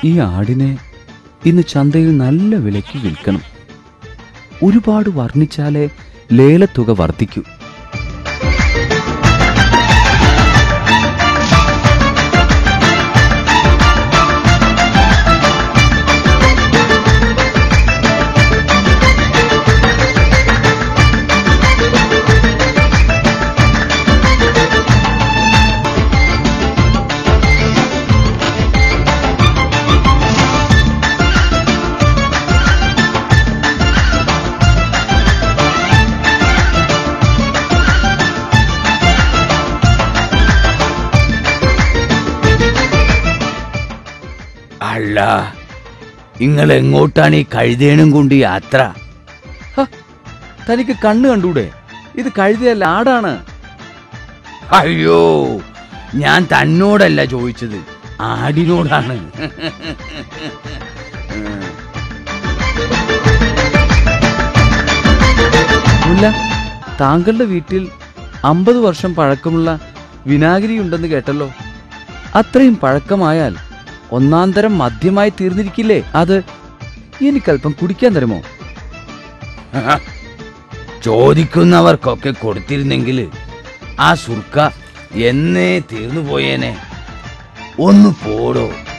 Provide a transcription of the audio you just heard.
ഈ ആടിനെ ഇന്ന് ചന്തയിൽ നല്ല വിലയ്ക്ക് വിൽക്കണം. ഒരുപാട് വർണ്ണിച്ചാലേ ലേലത്തുക വർദ്ധിക്കൂ. അല്ല, നിങ്ങൾ എങ്ങോട്ടാണ് ഈ കഴുതേനും കൊണ്ട് യാത്ര? തനിക്ക് കണ്ണ് കണ്ടൂടെ? ഇത് കഴുതയല്ല, ആടാണ്. അയ്യോ, ഞാൻ തന്നോടല്ല ചോദിച്ചത്, ആടിനോടാണ്. മുല്ല, താങ്കളുടെ വീട്ടിൽ 50 വർഷം പഴക്കമുള്ള വിനാഗിരി ഉണ്ടെന്ന് കേട്ടല്ലോ. അത്രയും പഴക്കമായാൽ ഒന്നാന്തരം മദ്യമായി തീർന്നിരിക്കില്ലേ? അത് എനിക്കല്പം കുടിക്കാൻ തരുമോ? ചോദിക്കുന്നവർക്കൊക്കെ കൊടുത്തിരുന്നെങ്കിൽ ആ സുർക്ക എന്നേ തീർന്നു പോയേനെ. ഒന്ന് പോടോ.